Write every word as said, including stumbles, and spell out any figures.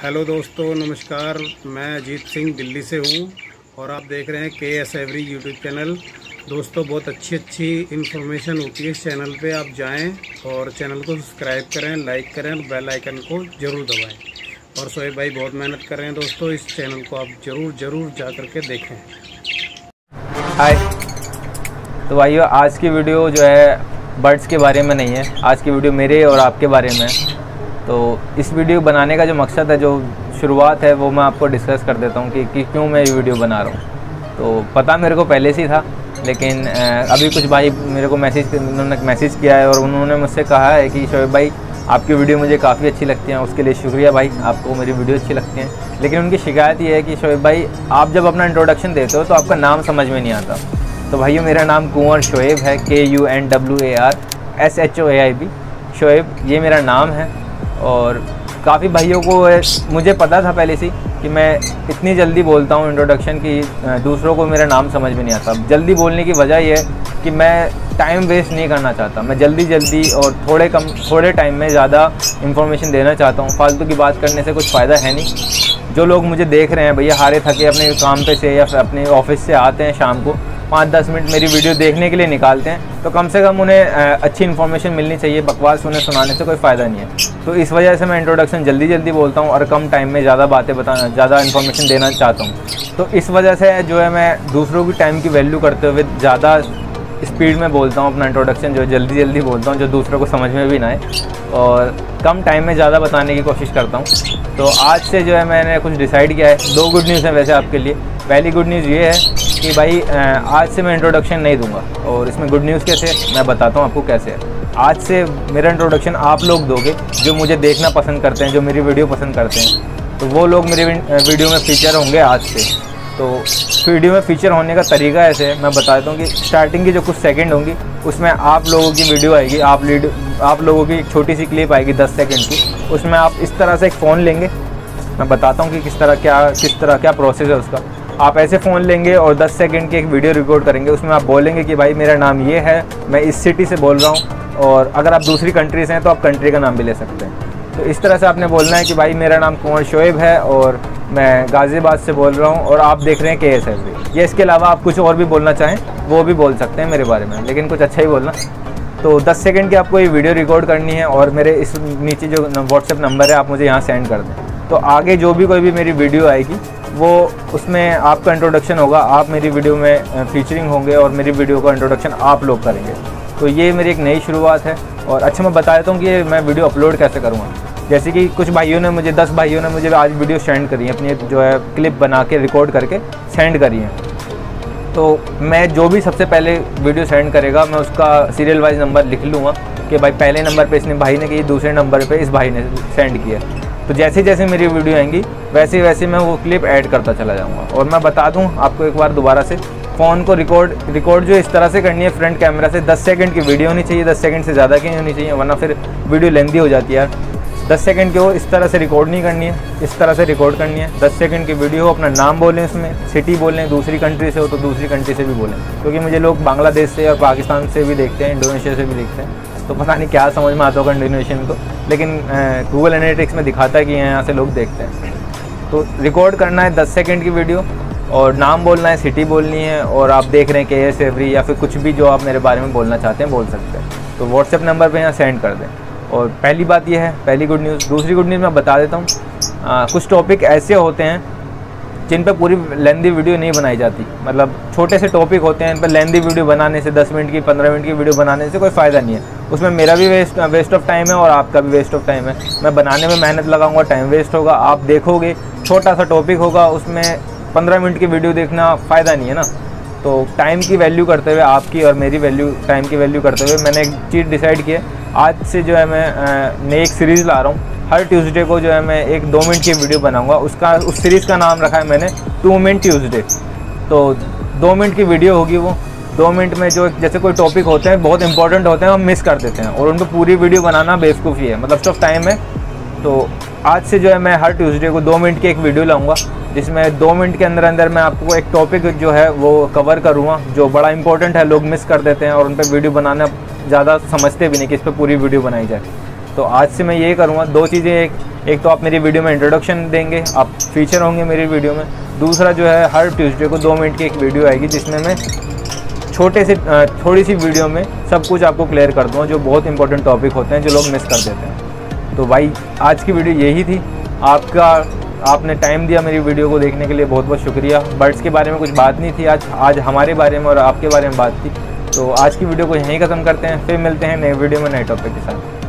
Hello दोस्तों, नमस्कार। मैं अजीत सिंह दिल्ली से हूँ और आप देख रहे हैं के एस एवरी यूट्यूब चैनल। दोस्तों, बहुत अच्छी अच्छी इन्फॉर्मेशन होती है इस चैनल पे। आप जाएं और चैनल को सब्सक्राइब करें, लाइक करें और बेल आइकन को ज़रूर दबाएं। और शोएब भाई बहुत मेहनत कर रहे हैं दोस्तों, इस चैनल को आप ज़रूर ज़रूर जा कर के देखें। हाय, तो भाइयों, आज की वीडियो जो है बर्ड्स के बारे में नहीं है। आज की वीडियो मेरे और आपके बारे में है। तो इस वीडियो बनाने का जो मकसद है, जो शुरुआत है, वो मैं आपको डिस्कस कर देता हूँ कि, कि क्यों मैं ये वीडियो बना रहा हूँ। तो पता मेरे को पहले से ही था, लेकिन अभी कुछ भाई मेरे को मैसेज उन्होंने मैसेज किया है और उन्होंने मुझसे कहा है कि शोएब भाई, आपकी वीडियो मुझे काफ़ी अच्छी लगती है। उसके लिए शुक्रिया भाई, आपको मेरी वीडियो अच्छी लगती है। लेकिन उनकी शिकायत ये है कि शोएब भाई, आप जब अपना इंट्रोडक्शन देते हो तो आपका नाम समझ में नहीं आता। तो भाइयों, मेरा नाम कुंवर शोएब है, K U N W A R S H O A I B. Shoaib ये मेरा नाम है। और काफ़ी भाइयों को मुझे पता था पहले से कि मैं इतनी जल्दी बोलता हूँ इंट्रोडक्शन की दूसरों को मेरा नाम समझ में नहीं आता। जल्दी बोलने की वजह यह है कि मैं टाइम वेस्ट नहीं करना चाहता। मैं जल्दी जल्दी और थोड़े कम थोड़े टाइम में ज़्यादा इन्फॉर्मेशन देना चाहता हूँ। फालतू की बात करने से कुछ फ़ायदा है नहीं। जो लोग मुझे देख रहे हैं भैया, हारे थके अपने काम पे से या फिर अपने ऑफिस से आते हैं शाम को, पाँच दस मिनट मेरी वीडियो देखने के लिए निकालते हैं, तो कम से कम उन्हें अच्छी इन्फॉर्मेशन मिलनी चाहिए। बकवास उन्हें सुनाने से कोई फ़ायदा नहीं है। तो इस वजह से मैं इंट्रोडक्शन जल्दी जल्दी बोलता हूँ और कम टाइम में ज़्यादा बातें बता ज़्यादा इन्फॉर्मेशन देना चाहता हूँ। तो इस वजह से जो है मैं दूसरों की टाइम की वैल्यू करते हुए ज़्यादा स्पीड में बोलता हूँ अपना इंट्रोडक्शन, जो जल्दी जल्दी बोलता हूँ, जो दूसरों को समझ में भी ना आए, और कम टाइम में ज़्यादा बताने की कोशिश करता हूँ। तो आज से जो है मैंने कुछ डिसाइड किया है। दो गुड न्यूज़ है वैसे आपके लिए। पहली गुड न्यूज़ ये है कि भाई, आज से मैं इंट्रोडक्शन नहीं दूंगा। और इसमें गुड न्यूज़ कैसे है मैं बताता हूँ आपको कैसे है। आज से मेरा इंट्रोडक्शन आप लोग दोगे जो मुझे देखना पसंद करते हैं, जो मेरी वीडियो पसंद करते हैं। तो वो लोग मेरी वीडियो में फीचर होंगे आज से। तो वीडियो में फीचर होने का तरीका ऐसे है, मैं बता देता हूँ कि स्टार्टिंग की जो कुछ सेकंड होंगी उसमें आप लोगों की वीडियो आएगी। आप लीड आप लोगों की एक छोटी सी क्लिप आएगी दस सेकंड की। उसमें आप इस तरह से एक फ़ोन लेंगे। मैं बताता हूँ कि किस तरह क्या किस तरह क्या प्रोसेस है उसका। आप ऐसे फ़ोन लेंगे और दस सेकंड की एक वीडियो रिकॉर्ड करेंगे। उसमें आप बोलेंगे कि भाई, मेरा नाम ये है, मैं इस सिटी से बोल रहा हूँ। और अगर आप दूसरी कंट्री से हैं तो आप कंट्री का नाम भी ले सकते हैं। तो इस तरह से आपने बोलना है कि भाई, मेरा नाम कुंवर शोएब है और मैं गाज़ियाबाद से बोल रहा हूँ और आप देख रहे हैं के एस एवरी। ये इसके अलावा आप कुछ और भी बोलना चाहें वो भी बोल सकते हैं मेरे बारे में, लेकिन कुछ अच्छा ही बोलना। तो दस सेकंड की आपको ये वीडियो रिकॉर्ड करनी है और मेरे इस नीचे जो व्हाट्सएप नंबर है आप मुझे यहाँ सेंड कर दें। तो आगे जो भी कोई भी मेरी वीडियो आएगी वो उसमें आपका इंट्रोडक्शन होगा। आप मेरी वीडियो में फीचरिंग होंगे और मेरी वीडियो का इंट्रोडक्शन आप लोग करेंगे। तो ये मेरी एक नई शुरुआत है। और अच्छा, मैं बता देता हूँ कि मैं वीडियो अपलोड कैसे करूँगा। जैसे कि कुछ भाइयों ने मुझे दस भाइयों ने मुझे आज वीडियो सेंड करी है, अपनी जो है क्लिप बना के रिकॉर्ड करके सेंड करी है। तो मैं जो भी सबसे पहले वीडियो सेंड करेगा, मैं उसका सीरियल वाइज नंबर लिख लूँगा कि भाई, पहले नंबर पे इसने भाई ने की, दूसरे नंबर पे इस भाई ने सेंड किया। तो जैसे जैसे मेरी वीडियो आएंगी वैसे वैसे मैं वो क्लिप ऐड करता चला जाऊँगा। और मैं बता दूँ आपको एक बार दोबारा से, फ़ोन को रिकॉर्ड रिकॉर्ड जो इस तरह से करनी है फ्रंट कैमरा से। दस सेकंड की वीडियो होनी चाहिए, दस सेकंड से ज़्यादा की नहीं होनी चाहिए, वरना फिर वीडियो लेंदी हो जाती है यार। दस सेकंड की हो, इस तरह से रिकॉर्ड नहीं करनी है, इस तरह से रिकॉर्ड करनी है। दस सेकंड की वीडियो हो, अपना नाम बोलें, उसमें सिटी बोलें, दूसरी कंट्री से हो तो दूसरी कंट्री से भी बोलें, क्योंकि मुझे लोग बांग्लादेश से और पाकिस्तान से भी देखते हैं, इंडोनेशिया से भी देखते हैं। तो पता नहीं क्या समझ में आता होगा इंडोनेशियन को, लेकिन गूगल एनालिटिक्स में दिखाता है कि यहाँ से लोग देखते हैं। तो रिकॉर्ड करना है दस सेकंड की वीडियो और नाम बोलना है, सिटी बोलनी है, और आप देख रहे हैं के एस एवरी या फिर कुछ भी जो आप मेरे बारे में बोलना चाहते हैं बोल सकते हैं। तो व्हाट्सएप नंबर पे यहाँ सेंड कर दें। और पहली बात यह है, पहली गुड न्यूज़। दूसरी गुड न्यूज़ मैं बता देता हूँ, कुछ टॉपिक ऐसे होते हैं जिन पर पूरी लेंदी वीडियो नहीं बनाई जाती। मतलब छोटे से टॉपिक होते हैं, इन पर लेंदी वीडियो बनाने से, दस मिनट की पंद्रह मिनट की वीडियो बनाने से कोई फ़ायदा नहीं है। उसमें मेरा भी वेस्ट वेस्ट ऑफ टाइम है और आपका भी वेस्ट ऑफ टाइम है। मैं बनाने में मेहनत लगाऊंगा, टाइम वेस्ट होगा। आप देखोगे छोटा सा टॉपिक होगा, उसमें पंद्रह मिनट की वीडियो देखना फ़ायदा नहीं है ना। तो टाइम की वैल्यू करते हुए, आपकी और मेरी वैल्यू टाइम की वैल्यू करते हुए मैंने एक चीज़ डिसाइड की है। आज से जो है मैं नई एक सीरीज़ ला रहा हूँ। हर ट्यूसडे को जो है मैं एक दो मिनट की वीडियो बनाऊंगा। उसका उस सीरीज़ का नाम रखा है मैंने टू मिनट ट्यूसडे। तो दो मिनट की वीडियो होगी। वो दो मिनट में जो जैसे कोई टॉपिक होते हैं बहुत इंपॉर्टेंट होते हैं, हम मिस कर देते हैं और उन पर पूरी वीडियो बनाना बेवकूफ़ी है, मतलब सिर्फ टाइम है। तो आज से जो है मैं हर ट्यूसडे को दो मिनट की एक वीडियो लाऊंगा, जिसमें दो मिनट के अंदर अंदर मैं आपको एक टॉपिक जो है वो कवर करूँगा जो बड़ा इंपॉर्टेंट है। लोग मिस कर देते हैं और उन पर वीडियो बनाना ज़्यादा समझते भी नहीं कि इस पर पूरी वीडियो बनाई जाए। तो आज से मैं ये करूँगा, दो चीज़ें, एक एक तो आप मेरी वीडियो में इंट्रोडक्शन देंगे, आप फीचर होंगे मेरी वीडियो में। दूसरा जो है हर ट्यूसडे को दो मिनट की एक वीडियो आएगी जिसमें मैं छोटे से थोड़ी सी वीडियो में सब कुछ आपको क्लियर कर दूँगा, जो बहुत इंपॉर्टेंट टॉपिक होते हैं जो लोग मिस कर देते हैं। तो भाई आज की वीडियो यही थी। आपका आपने टाइम दिया मेरी वीडियो को देखने के लिए, बहुत बहुत शुक्रिया। बर्ड्स के बारे में कुछ बात नहीं थी आज आज हमारे बारे में और आपके बारे में बात थी। तो आज की वीडियो को यहीं ख़त्म करते हैं, फिर मिलते हैं नए वीडियो में नए टॉपिक के साथ।